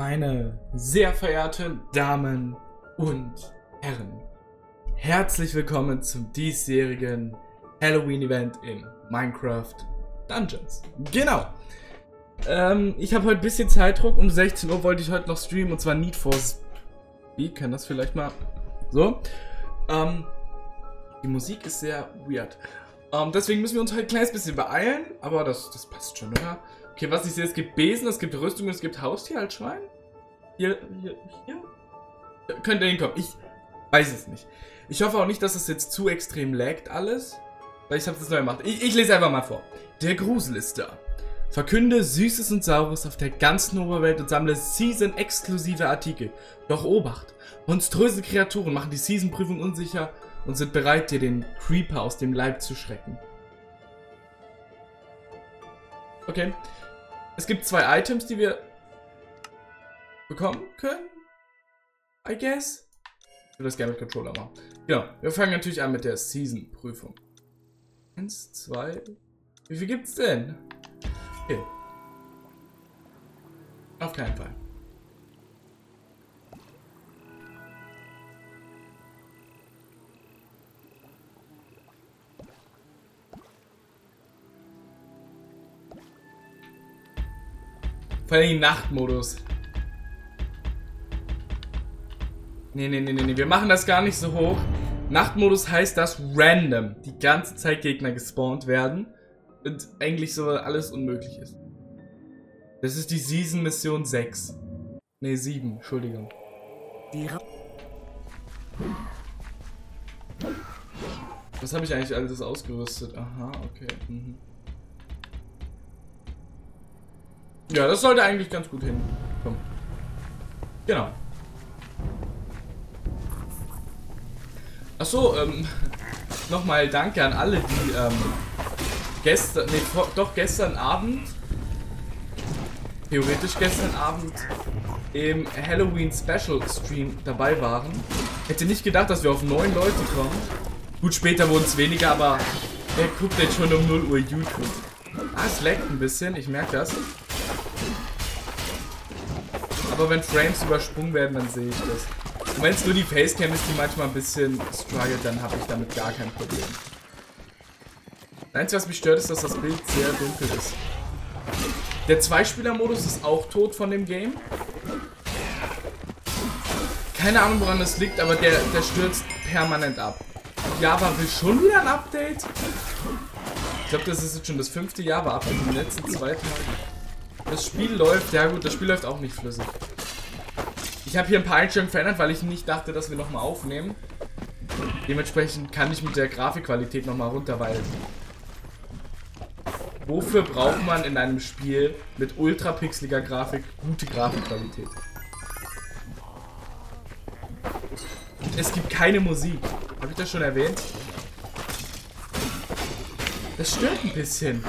Meine sehr verehrten Damen und Herren, herzlich willkommen zum diesjährigen Halloween-Event in Minecraft Dungeons. Genau. Ich habe heute ein bisschen Zeitdruck. Um 16 Uhr wollte ich heute noch streamen, und zwar Need for Speed. Kann das vielleicht mal so? Die Musik ist sehr weird. Deswegen müssen wir uns heute ein kleines bisschen beeilen, aber das passt schon, oder? Okay, was ich sehe, es gibt Besen, es gibt Rüstung, es gibt Haustier als Schwein. Hier? Könnt ihr hinkommen? Ich weiß es nicht. Ich hoffe auch nicht, dass es jetzt zu extrem laggt alles, weil ich habe es neu gemacht. Ich lese einfach mal vor. Der Grusel ist da. Verkünde Süßes und Saures auf der ganzen Oberwelt und sammle Season-exklusive Artikel. Doch Obacht! Monströse Kreaturen machen die Season-Prüfung unsicher und sind bereit, dir den Creeper aus dem Leib zu schrecken. Okay. Es gibt 2 Items, die wir bekommen können. I guess. Ich würde das gerne mit Controller machen. Genau. Wir fangen natürlich an mit der Season-Prüfung. 1, 2. Wie viel gibt's denn? Okay. Auf keinen Fall. Vor allem Nachtmodus. Nee. Wir machen das gar nicht so hoch. Nachtmodus heißt, dass random die ganze Zeit Gegner gespawnt werden und eigentlich so alles unmöglich ist. Das ist die Season Mission 6. Ne, 7, Entschuldigung. Was habe ich eigentlich alles ausgerüstet? Aha, okay. Mhm. Ja, das sollte eigentlich ganz gut hinkommen. Genau. Achso, nochmal danke an alle, die gestern Abend, theoretisch gestern Abend, im Halloween Special Stream dabei waren. Hätte nicht gedacht, dass wir auf 9 Leute kommen. Gut, später wurden es weniger, aber wer guckt jetzt schon um 0 Uhr YouTube? Ah, es laggt ein bisschen, ich merke das. Aber wenn Frames übersprungen werden, dann sehe ich das. Und wenn es nur die Facecam ist, die manchmal ein bisschen struggelt, dann habe ich damit gar kein Problem. Das Einzige, was mich stört, ist, dass das Bild sehr dunkel ist. Der Zweispieler-Modus ist auch tot von dem Game. Keine Ahnung, woran das liegt, aber der stürzt permanent ab. Java will schon wieder ein Update? Ich glaube, das ist jetzt schon das 5. Java-Update in den letzten 2 Tagen. Das Spiel läuft, ja gut, das Spiel läuft auch nicht flüssig. Ich habe hier ein paar Einstellungen verändert, weil ich nicht dachte, dass wir nochmal aufnehmen. Dementsprechend kann ich mit der Grafikqualität nochmal runter, weil... Wofür braucht man in einem Spiel mit ultrapixeliger Grafik gute Grafikqualität? Es gibt keine Musik. Habe ich das schon erwähnt? Das stört ein bisschen.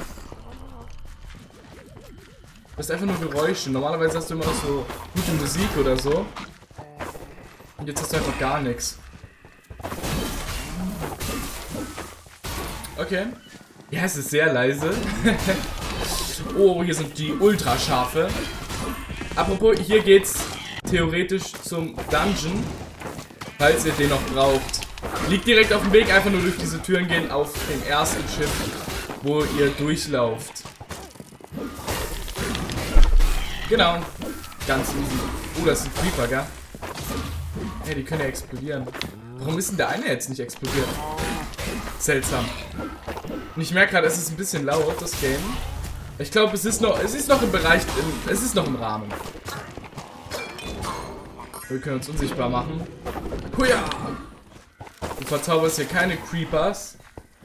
Das ist einfach nur Geräusche. Normalerweise hast du immer noch so gute Musik oder so. Und jetzt hast du einfach gar nichts. Okay. Ja, es ist sehr leise. Oh, hier sind die Ultraschafe. Apropos, hier geht's theoretisch zum Dungeon. Falls ihr den noch braucht. Liegt direkt auf dem Weg, einfach nur durch diese Türen gehen auf dem ersten Schiff, wo ihr durchlauft. Genau. Ganz easy. Oh, das ist ein Creeper, gell? Hey, die können ja explodieren. Warum ist denn der eine jetzt nicht explodiert? Seltsam. Und ich merke gerade, es ist ein bisschen laut, das Game. Ich glaube, es ist noch im Bereich, es ist noch im Rahmen. Wir können uns unsichtbar machen. Huja! Du verzauberst hier keine Creepers.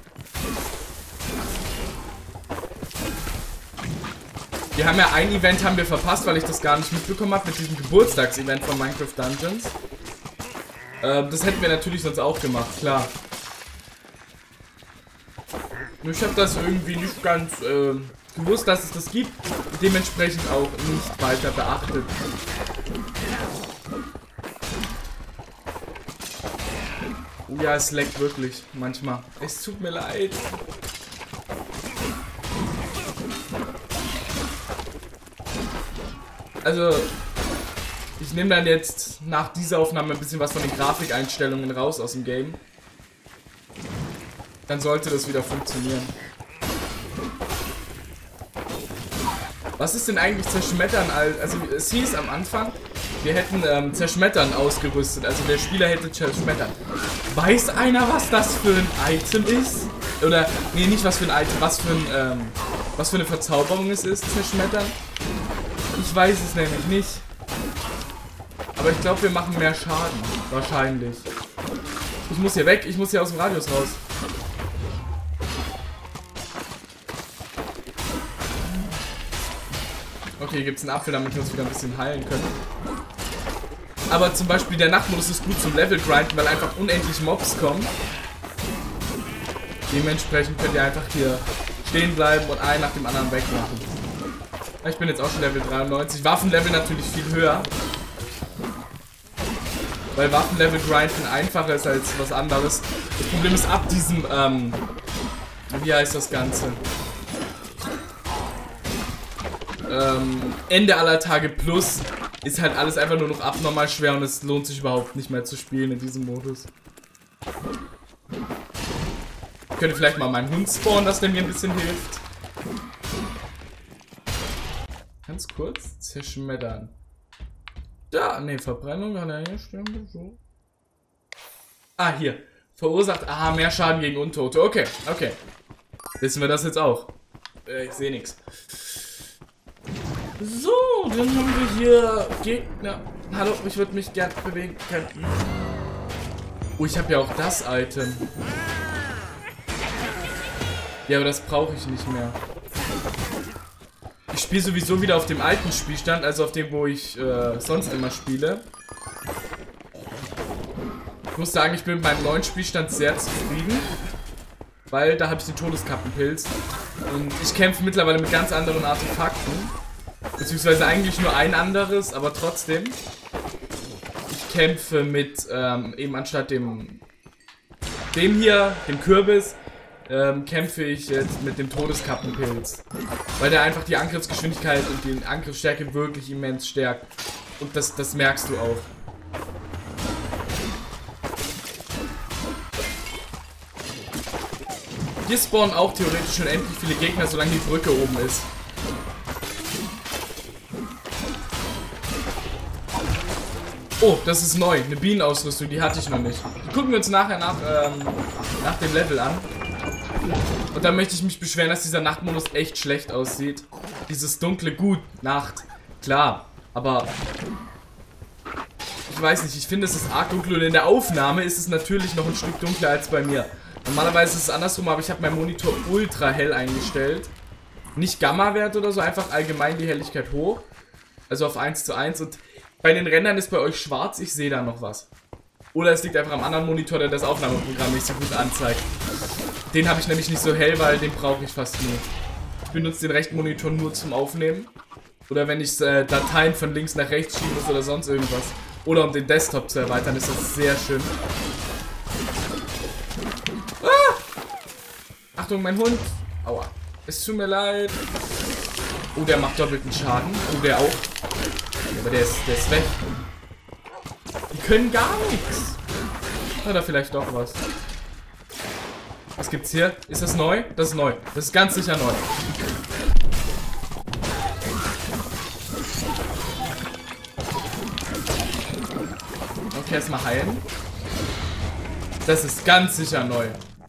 Wir haben ja ein Event haben wir verpasst, weil ich das gar nicht mitbekommen habe mit diesem Geburtstagsevent von Minecraft Dungeons. Das hätten wir natürlich sonst auch gemacht, klar. Nur ich habe das irgendwie nicht ganz gewusst, dass es das gibt, dementsprechend auch nicht weiter beachtet. Oh ja, es leckt wirklich manchmal. Es tut mir leid. Also, Ich nehme dann jetzt nach dieser Aufnahme ein bisschen was von den Grafikeinstellungen raus aus dem Game. Dann sollte das wieder funktionieren. Was ist denn eigentlich Zerschmettern? Also es hieß am Anfang, wir hätten Zerschmettern ausgerüstet. Also der Spieler hätte Zerschmettern. Weiß einer, was das für ein Item ist? Oder, nee, nicht was für ein Item, was für eine Verzauberung es ist, Zerschmettern? Ich weiß es nämlich nicht. Aber ich glaube, wir machen mehr Schaden. Wahrscheinlich. Ich muss hier weg, ich muss hier aus dem Radius raus. Okay, gibt es einen Apfel, damit wir uns wieder ein bisschen heilen können. Aber zum Beispiel der Nachtmodus ist gut zum Level-Grinden, weil einfach unendlich Mobs kommen. Dementsprechend könnt ihr einfach hier stehen bleiben und einen nach dem anderen wegmachen. Ich bin jetzt auch schon Level 93. Waffenlevel natürlich viel höher. Weil Waffenlevel grinden einfacher ist als was anderes. Das Problem ist, ab diesem, wie heißt das Ganze? Ende aller Tage plus ist halt alles einfach nur noch abnormal schwer und es lohnt sich überhaupt nicht mehr zu spielen in diesem Modus. Ich könnte vielleicht mal meinen Hund spawnen, dass der mir ein bisschen hilft. Ganz kurz, zerschmettern. Da, ne, Verbrennung kann er hier stimmen. So. Ah, hier. Verursacht, mehr Schaden gegen Untote. Okay, okay. Wissen wir das jetzt auch. Ich sehe nichts. So, dann haben wir hier Gegner. Hallo, ich würde mich gern bewegen können. Oh, ich habe ja auch das Item. Ja, aber das brauche ich nicht mehr. Ich spiele sowieso wieder auf dem alten Spielstand, also auf dem, wo ich sonst immer spiele. Ich muss sagen, ich bin mit meinem neuen Spielstand sehr zufrieden. Weil da habe ich den Todeskappenpilz. Und ich kämpfe mittlerweile mit ganz anderen Artefakten. Beziehungsweise eigentlich nur ein anderes, aber trotzdem. Ich kämpfe mit, eben anstatt dem hier, dem Kürbis, kämpfe ich jetzt mit dem Todeskappenpilz. Weil der einfach die Angriffsgeschwindigkeit und die Angriffsstärke wirklich immens stärkt. Und das merkst du auch. Hier spawnen auch theoretisch schon endlich viele Gegner, solange die Brücke oben ist. Oh, das ist neu. Eine Bienenausrüstung, die hatte ich noch nicht. Die gucken wir uns nachher nach dem Level an. Und dann möchte ich mich beschweren, dass dieser Nachtmodus echt schlecht aussieht. Dieses dunkle, gut, Nacht. Klar, aber ich weiß nicht, ich finde, es ist arg dunkel und in der Aufnahme ist es natürlich noch ein Stück dunkler als bei mir. Normalerweise ist es andersrum, aber ich habe meinen Monitor ultra hell eingestellt. Nicht Gamma-Wert oder so, einfach allgemein die Helligkeit hoch. Also auf 1:1 und bei den Rändern ist bei euch schwarz, ich sehe da noch was. Oder es liegt einfach am anderen Monitor, der das Aufnahmeprogramm nicht so gut anzeigt. Den habe ich nämlich nicht so hell, weil den brauche ich fast nie. Ich benutze den rechten Monitor nur zum Aufnehmen. Oder wenn ich Dateien von links nach rechts schieben muss oder sonst irgendwas. Oder um den Desktop zu erweitern, ist das sehr schön. Ah! Achtung, mein Hund. Aua. Es tut mir leid. Oh, der macht doppelten Schaden. Oh, der auch. Ja, aber der ist weg. Die können gar nichts. Oder vielleicht doch was. Was gibt's hier? Ist das neu? Das ist neu. Das ist ganz sicher neu. Okay, erstmal heilen. Das ist ganz sicher neu.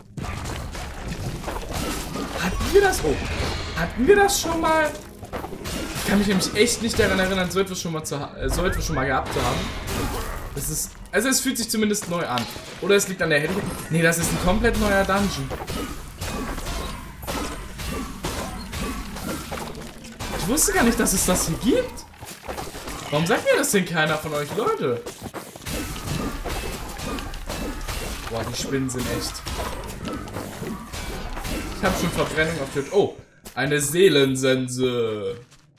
Hatten wir das? Oh. Hatten wir das schon mal? Ich kann mich nämlich echt nicht daran erinnern, so etwas schon mal gehabt zu haben. Das ist. Also es fühlt sich zumindest neu an. Oder es liegt an der Helligkeit. Nee, das ist ein komplett neuer Dungeon. Ich wusste gar nicht, dass es das hier gibt. Warum sagt mir das denn keiner von euch, Leute? Boah, die Spinnen sind echt. Ich habe schon Verbrennung auf der... Oh, eine Seelensense.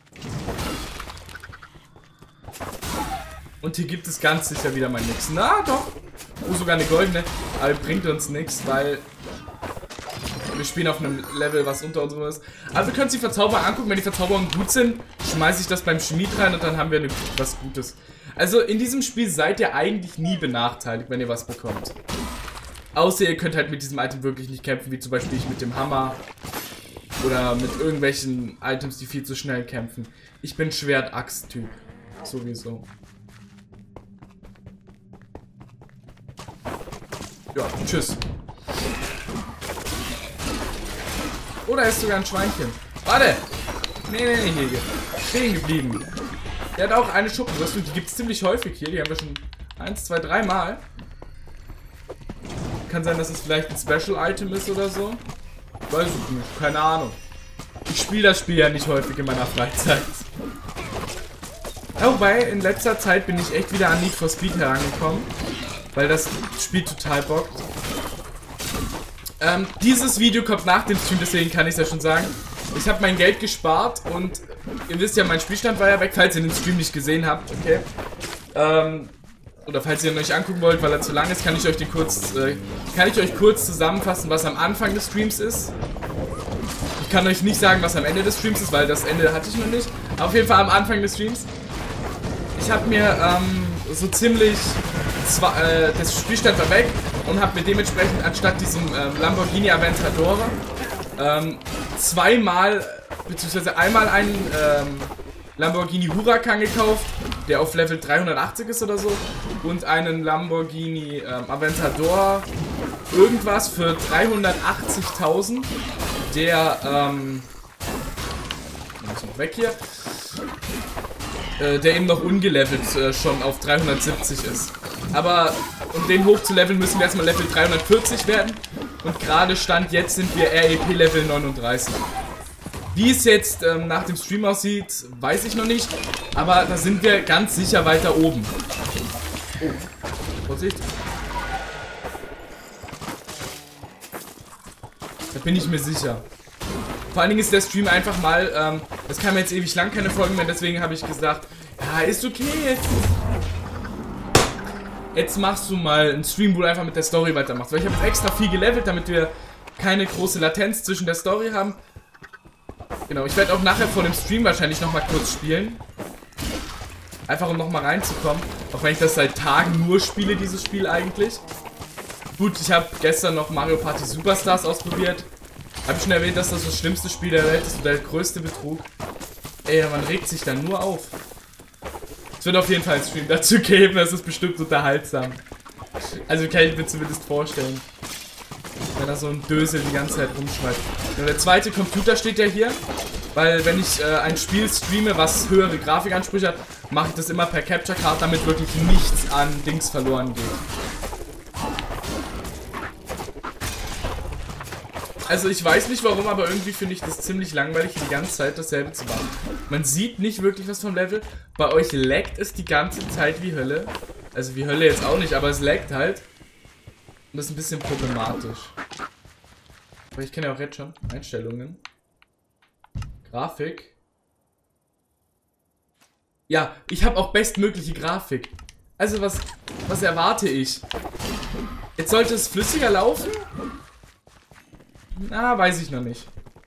Und hier gibt es ganz sicher wieder mal nichts. Na doch. Oh, sogar eine goldene. Aber bringt uns nichts, weil wir spielen auf einem Level, was unter unserem ist. Aber wir können uns die Verzauberungen angucken. Wenn die Verzauberungen gut sind, schmeiße ich das beim Schmied rein und dann haben wir was Gutes. Also in diesem Spiel seid ihr eigentlich nie benachteiligt, wenn ihr was bekommt. Außer ihr könnt halt mit diesem Item wirklich nicht kämpfen, wie zum Beispiel ich mit dem Hammer. Oder mit irgendwelchen Items, die viel zu schnell kämpfen. Ich bin Schwert-Axt-Typ. Sowieso. Ja, tschüss. Oder ist sogar ein Schweinchen. Warte! Nee, hier. Stehen geblieben. Der hat auch eine Schuppenrüstung, die gibt es ziemlich häufig hier. Die haben wir schon 1, 2, 3 Mal. Kann sein, dass es vielleicht ein Special-Item ist oder so. Weiß ich nicht, keine Ahnung. Ich spiele das Spiel ja nicht häufig in meiner Freizeit. Ja, wobei, in letzter Zeit bin ich echt wieder an Need for Speed herangekommen. Weil das Spiel total bockt. Dieses Video kommt nach dem Stream, deswegen kann ich es ja schon sagen. Ich habe mein Geld gespart und ihr wisst ja, mein Spielstand war ja weg, falls ihr den Stream nicht gesehen habt, okay? Oder falls ihr ihn euch angucken wollt, weil er zu lang ist, kann ich euch kurz zusammenfassen, was am Anfang des Streams ist. Ich kann euch nicht sagen, was am Ende des Streams ist, weil das Ende hatte ich noch nicht. Aber auf jeden Fall am Anfang des Streams. Ich habe mir so ziemlich das Spielstand war weg und habe mir dementsprechend anstatt diesem Lamborghini Aventador zweimal, beziehungsweise einmal einen Lamborghini Huracan gekauft, der auf Level 380 ist oder so, und einen Lamborghini Aventador irgendwas für 380.000, der ist noch weg hier, der eben noch ungelevelt schon auf 370 ist. Aber um den hoch zu leveln, müssen wir erstmal Level 340 werden. Und gerade Stand jetzt sind wir REP Level 39. Wie es jetzt nach dem Stream aussieht, weiß ich noch nicht. Aber da sind wir ganz sicher weiter oben. Oh, Vorsicht. Da bin ich mir sicher. Vor allen Dingen ist der Stream einfach mal, es kam jetzt ewig lang keine Folgen mehr, deswegen habe ich gesagt, ja, ist okay jetzt. Jetzt machst du mal einen Stream, wo du einfach mit der Story weitermachst. Weil ich habe jetzt extra viel gelevelt, damit wir keine große Latenz zwischen der Story haben. Genau, ich werde auch nachher vor dem Stream wahrscheinlich nochmal kurz spielen. Einfach um nochmal reinzukommen. Auch wenn ich das seit Tagen nur spiele, dieses Spiel eigentlich. Gut, ich habe gestern noch Mario Party Superstars ausprobiert. Habe ich schon erwähnt, dass das schlimmste Spiel der Welt ist und der größte Betrug. Ey, man regt sich dann nur auf. Es wird auf jeden Fall einen Stream dazu geben, das ist bestimmt unterhaltsam. Also kann ich mir zumindest vorstellen. Wenn da so ein Dösel die ganze Zeit rumschreit. Ja, der zweite Computer steht ja hier. Weil wenn ich ein Spiel streame, was höhere Grafikansprüche hat, mache ich das immer per Capture Card, damit wirklich nichts an Dings verloren geht. Also ich weiß nicht warum, aber irgendwie finde ich das ziemlich langweilig, die ganze Zeit dasselbe zu machen. Man sieht nicht wirklich was vom Level. Bei euch laggt es die ganze Zeit wie Hölle. Also wie Hölle jetzt auch nicht, aber es laggt halt. Und das ist ein bisschen problematisch. Aber ich kenne ja auch jetzt schon Einstellungen. Grafik. Ja, ich habe auch bestmögliche Grafik. Also was erwarte ich? Jetzt sollte es flüssiger laufen? Na, weiß ich noch nicht.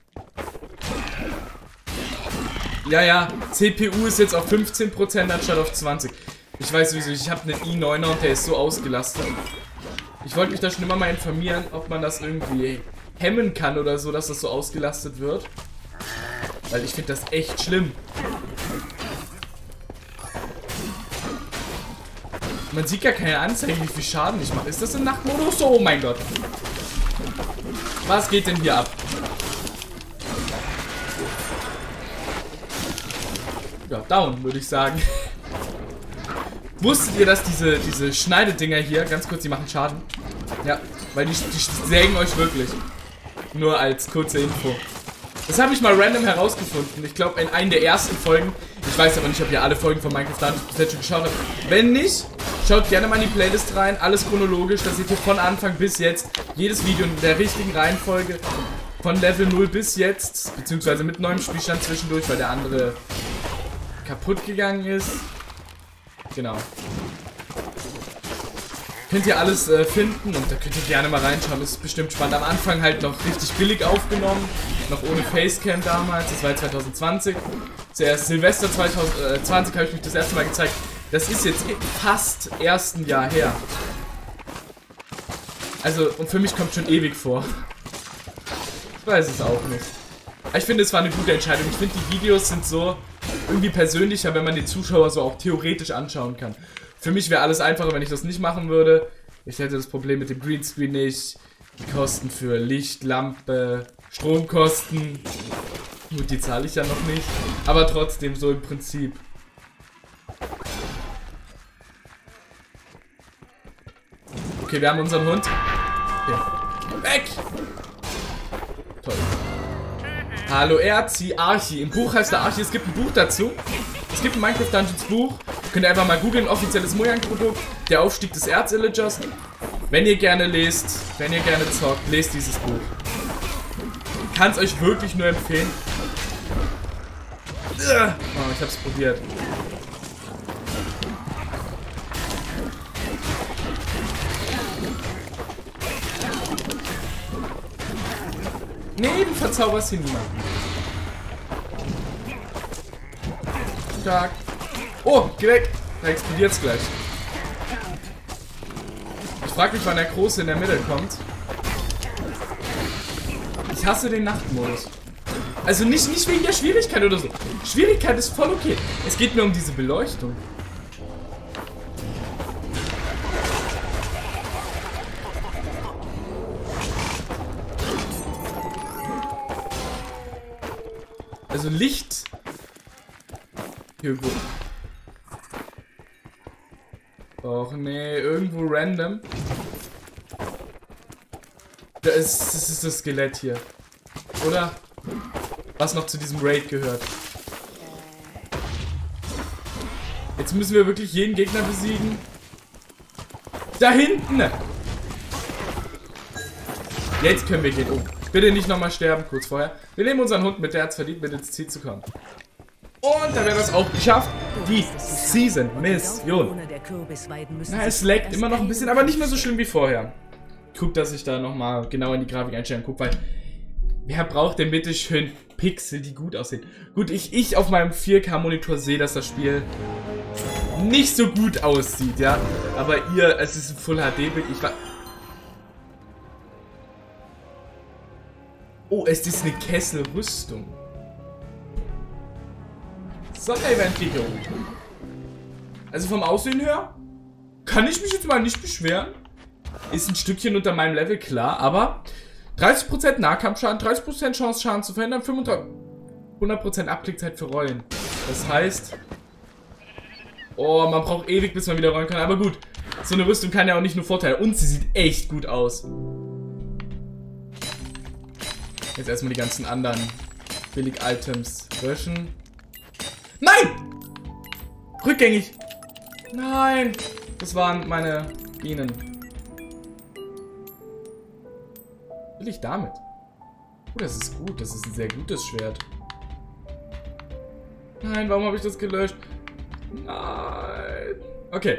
Ja, CPU ist jetzt auf 15% anstatt auf 20%. Ich weiß wieso, ich habe einen i9er und der ist so ausgelastet. Ich wollte mich da schon immer mal informieren, ob man das irgendwie hemmen kann oder so, dass das so ausgelastet wird. Weil ich finde das echt schlimm. Man sieht gar keine Anzeige, wie viel Schaden ich mache. Ist das im Nachtmodus? Oh mein Gott. Was geht denn hier ab? Ja, down, würde ich sagen. Wusstet ihr, dass diese Schneidedinger hier, ganz kurz, die machen Schaden? Ja, weil die sägen euch wirklich. Nur als kurze Info. Das habe ich mal random herausgefunden. Ich glaube, in einer der ersten Folgen. Ich weiß aber nicht, ob ihr alle Folgen von Minecraft Dungeons bis jetzt schon geschaut habt. Wenn nicht, schaut gerne mal in die Playlist rein. Alles chronologisch. Da seht ihr von Anfang bis jetzt jedes Video in der richtigen Reihenfolge. Von Level 0 bis jetzt. Beziehungsweise mit neuem Spielstand zwischendurch, weil der andere kaputt gegangen ist. Genau. Könnt ihr alles finden und da könnt ihr gerne mal reinschauen. Das ist bestimmt spannend. Am Anfang halt noch richtig billig aufgenommen. Noch ohne Facecam damals. Das war 2020. Zuerst Silvester 2020 habe ich mich das erste Mal gezeigt. Das ist jetzt fast erst ein Jahr her. Also, und für mich kommt schon ewig vor. Ich weiß es auch nicht. Aber ich finde, es war eine gute Entscheidung. Ich finde, die Videos sind so irgendwie persönlicher, wenn man die Zuschauer so auch theoretisch anschauen kann. Für mich wäre alles einfacher, wenn ich das nicht machen würde. Ich hätte das Problem mit dem Greenscreen nicht. Die Kosten für Licht, Lampe, Stromkosten. Gut, die zahle ich ja noch nicht. Aber trotzdem so im Prinzip. Okay, wir haben unseren Hund. Okay. Weg! Toll. Hallo Erzi, Archi. Im Buch heißt der Archi. Es gibt ein Buch dazu. Es gibt ein Minecraft Dungeons Buch. Könnt ihr einfach mal googeln. Offizielles Mojang-Produkt. Der Aufstieg des Erzillagers. Wenn ihr gerne lest, wenn ihr gerne zockt, lest dieses Buch. Ich kann es euch wirklich nur empfehlen. Oh, ich hab's probiert. Nee, du verzauberst hier niemanden. Stark. Oh, geh weg. Da explodiert's gleich. Ich frag mich, wann der Große in der Mitte kommt. Ich hasse den Nachtmodus. Also nicht wegen der Schwierigkeit oder so. Schwierigkeit ist voll okay. Es geht nur um diese Beleuchtung. Also Licht. Irgendwo. Och nee, irgendwo random. Das ist das Skelett hier. Oder? Was noch zu diesem Raid gehört. Jetzt müssen wir wirklich jeden Gegner besiegen. Da hinten! Jetzt können wir gehen. Oh, bitte nicht nochmal sterben, kurz vorher. Wir nehmen unseren Hund mit, der hat's verdient, mit ins Ziel zu kommen. Und da wäre das auch geschafft. Die Season-Mission. Na, es laggt immer noch ein bisschen, aber nicht mehr so schlimm wie vorher. Guck, dass ich da nochmal genau in die Grafikeinstellungen gucke, weil wer braucht denn bitte schön Pixel, die gut aussehen? Gut, ich auf meinem 4K-Monitor sehe, dass das Spiel nicht so gut aussieht, ja. Aber ihr, es ist ein Full-HD-Bild. Oh, es ist eine Kesselrüstung. Sonderevent geht hier oben. Also vom Aussehen her kann ich mich jetzt mal nicht beschweren. Ist ein Stückchen unter meinem Level, klar, aber 30% Nahkampfschaden, 30% Chance, Schaden zu verhindern, 100% Abklickzeit für Rollen. Das heißt... Oh, man braucht ewig, bis man wieder rollen kann. Aber gut, so eine Rüstung kann ja auch nicht nur Vorteile. Und sie sieht echt gut aus. Jetzt erstmal die ganzen anderen Billig-Items löschen. Nein! Rückgängig! Nein! Das waren meine Bienen. Was will ich damit? Oh, das ist gut. Das ist ein sehr gutes Schwert. Nein, warum habe ich das gelöscht? Nein. Okay.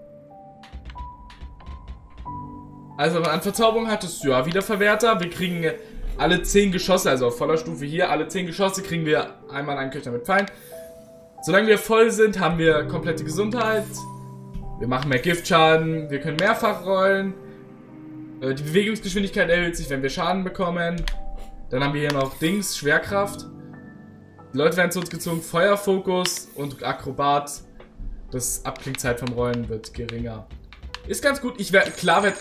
Also an Verzauberung hat es ja Wiederverwerter. Wir kriegen alle 10 Geschosse, also auf voller Stufe hier, alle 10 Geschosse kriegen wir einmal einen Köcher mit Pfeilen. Solange wir voll sind, haben wir komplette Gesundheit. Wir machen mehr Giftschaden. Wir können mehrfach rollen. Die Bewegungsgeschwindigkeit erhöht sich, wenn wir Schaden bekommen. Dann haben wir hier noch Dings, Schwerkraft. Die Leute werden zu uns gezogen, Feuerfokus und Akrobat. Das Abklingzeit vom Rollen wird geringer. Ist ganz gut. Klar werd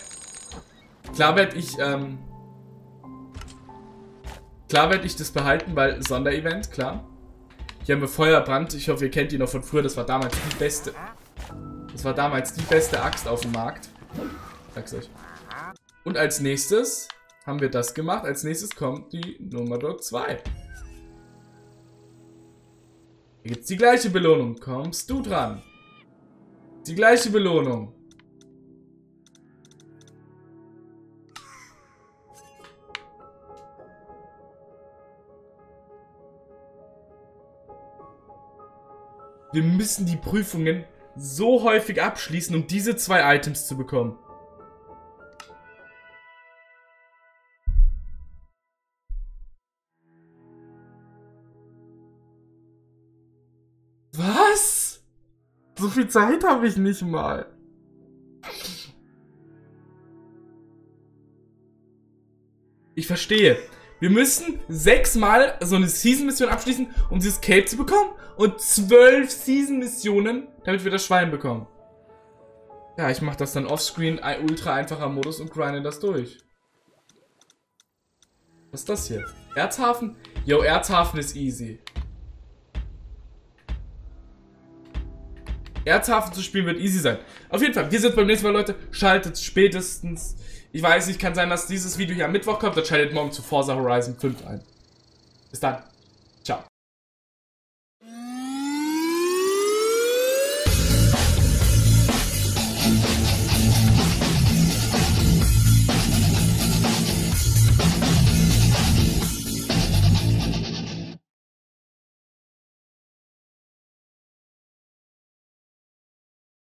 ich das behalten, weil Sonderevent, klar. Hier haben wir Feuerbrand. Ich hoffe, ihr kennt ihn noch von früher. Das war damals die beste. Das war damals die beste Axt auf dem Markt. Sag's euch. Und als nächstes haben wir das gemacht. Als nächstes kommt die Nummer 2. Hier gibt's die gleiche Belohnung. Kommst du dran? Die gleiche Belohnung. Wir müssen die Prüfungen so häufig abschließen, um diese 2 Items zu bekommen. Was? So viel Zeit habe ich nicht mal. Ich verstehe. Wir müssen 6-mal so eine Season-Mission abschließen, um dieses Cape zu bekommen. Und 12 Season-Missionen, damit wir das Schwein bekommen. Ja, ich mache das dann offscreen, ultra einfacher Modus und grinde das durch. Was ist das hier? Erzhafen? Yo, Erzhafen ist easy. Erzhafen zu spielen wird easy sein. Auf jeden Fall, wir sind beim nächsten Mal, Leute. Schaltet spätestens. Ich weiß nicht, kann sein, dass dieses Video hier am Mittwoch kommt. Dann schaltet morgen zu Forza Horizon 5 ein. Bis dann.